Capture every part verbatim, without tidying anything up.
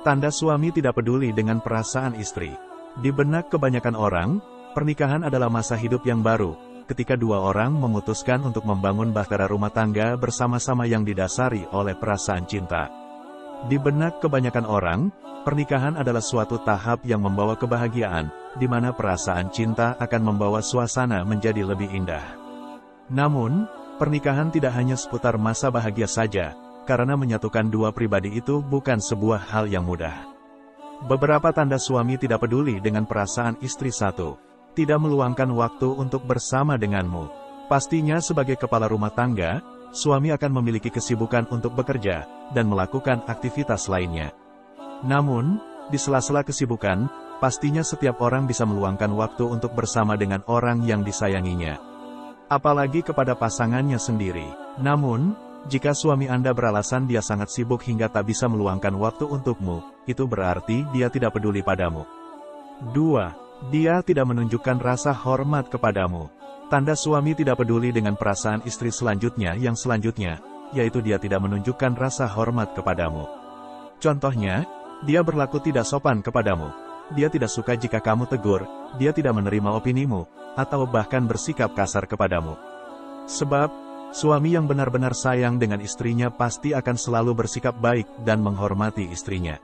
Tanda suami tidak peduli dengan perasaan istri. Di benak kebanyakan orang, pernikahan adalah masa hidup yang baru, ketika dua orang memutuskan untuk membangun bahtera rumah tangga bersama-sama yang didasari oleh perasaan cinta. Di benak kebanyakan orang, pernikahan adalah suatu tahap yang membawa kebahagiaan, di mana perasaan cinta akan membawa suasana menjadi lebih indah. Namun, pernikahan tidak hanya seputar masa bahagia saja, karena menyatukan dua pribadi itu bukan sebuah hal yang mudah. Beberapa tanda suami tidak peduli dengan perasaan istri. Satu. Tidak meluangkan waktu untuk bersama denganmu. Pastinya sebagai kepala rumah tangga, suami akan memiliki kesibukan untuk bekerja, dan melakukan aktivitas lainnya. Namun, di sela-sela kesibukan, pastinya setiap orang bisa meluangkan waktu untuk bersama dengan orang yang disayanginya. Apalagi kepada pasangannya sendiri. Namun, jika suami Anda beralasan dia sangat sibuk hingga tak bisa meluangkan waktu untukmu, itu berarti dia tidak peduli padamu. Dua. Dia tidak menunjukkan rasa hormat kepadamu. Tanda suami tidak peduli dengan perasaan istri selanjutnya yang selanjutnya, yaitu dia tidak menunjukkan rasa hormat kepadamu. Contohnya, dia berlaku tidak sopan kepadamu. Dia tidak suka jika kamu tegur, dia tidak menerima opinimu, atau bahkan bersikap kasar kepadamu. Sebab, suami yang benar-benar sayang dengan istrinya pasti akan selalu bersikap baik dan menghormati istrinya.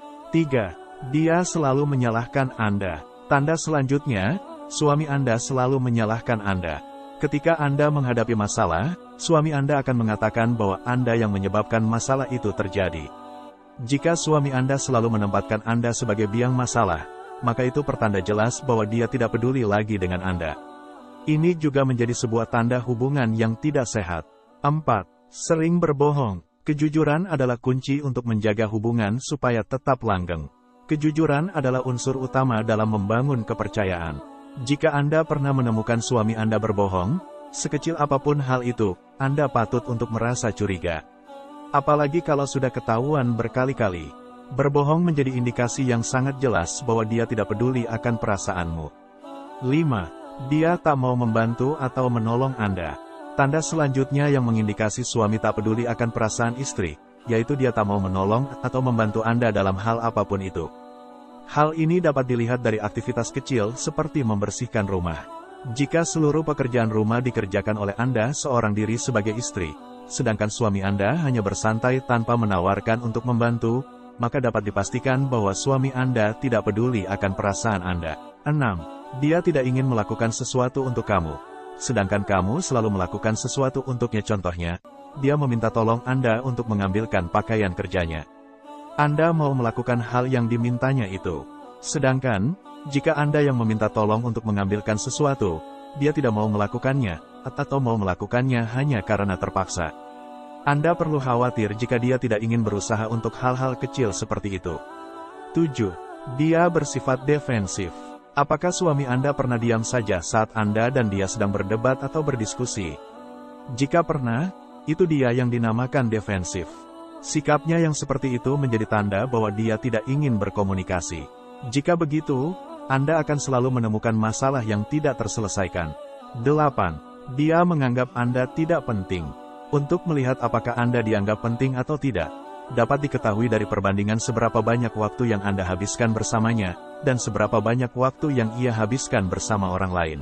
Tiga. Dia selalu menyalahkan Anda. Tanda selanjutnya, suami Anda selalu menyalahkan Anda. Ketika Anda menghadapi masalah, suami Anda akan mengatakan bahwa Anda yang menyebabkan masalah itu terjadi. Jika suami Anda selalu menempatkan Anda sebagai biang masalah, maka itu pertanda jelas bahwa dia tidak peduli lagi dengan Anda. Ini juga menjadi sebuah tanda hubungan yang tidak sehat. Empat. Sering berbohong. Kejujuran adalah kunci untuk menjaga hubungan supaya tetap langgeng. Kejujuran adalah unsur utama dalam membangun kepercayaan. Jika Anda pernah menemukan suami Anda berbohong, sekecil apapun hal itu, Anda patut untuk merasa curiga. Apalagi kalau sudah ketahuan berkali-kali. Berbohong menjadi indikasi yang sangat jelas bahwa dia tidak peduli akan perasaanmu. Lima. Dia tak mau membantu atau menolong Anda. Tanda selanjutnya yang mengindikasi suami tak peduli akan perasaan istri, yaitu dia tak mau menolong atau membantu Anda dalam hal apapun itu. Hal ini dapat dilihat dari aktivitas kecil seperti membersihkan rumah. Jika seluruh pekerjaan rumah dikerjakan oleh Anda seorang diri sebagai istri, sedangkan suami Anda hanya bersantai tanpa menawarkan untuk membantu, maka dapat dipastikan bahwa suami Anda tidak peduli akan perasaan Anda. Enam. Dia tidak ingin melakukan sesuatu untuk kamu, sedangkan kamu selalu melakukan sesuatu untuknya. Contohnya, dia meminta tolong Anda untuk mengambilkan pakaian kerjanya. Anda mau melakukan hal yang dimintanya itu. Sedangkan, jika Anda yang meminta tolong untuk mengambilkan sesuatu, dia tidak mau melakukannya, atau mau melakukannya hanya karena terpaksa. Anda perlu khawatir jika dia tidak ingin berusaha untuk hal-hal kecil seperti itu. Tujuh. Dia bersifat defensif. Apakah suami Anda pernah diam saja saat Anda dan dia sedang berdebat atau berdiskusi? Jika pernah, itu dia yang dinamakan defensif. Sikapnya yang seperti itu menjadi tanda bahwa dia tidak ingin berkomunikasi. Jika begitu, Anda akan selalu menemukan masalah yang tidak terselesaikan. Delapan. Dia menganggap Anda tidak penting. Untuk melihat apakah Anda dianggap penting atau tidak, dapat diketahui dari perbandingan seberapa banyak waktu yang Anda habiskan bersamanya, dan seberapa banyak waktu yang ia habiskan bersama orang lain.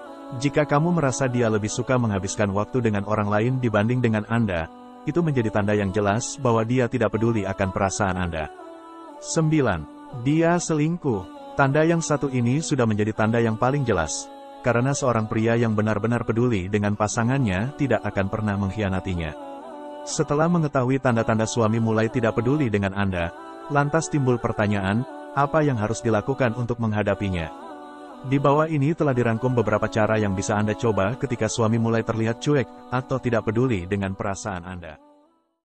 Jika kamu merasa dia lebih suka menghabiskan waktu dengan orang lain dibanding dengan Anda, itu menjadi tanda yang jelas bahwa dia tidak peduli akan perasaan Anda. Sembilan. Dia selingkuh. Tanda yang satu ini sudah menjadi tanda yang paling jelas, karena seorang pria yang benar-benar peduli dengan pasangannya tidak akan pernah mengkhianatinya. Setelah mengetahui tanda-tanda suami mulai tidak peduli dengan Anda, lantas timbul pertanyaan, apa yang harus dilakukan untuk menghadapinya? Di bawah ini telah dirangkum beberapa cara yang bisa Anda coba ketika suami mulai terlihat cuek atau tidak peduli dengan perasaan Anda.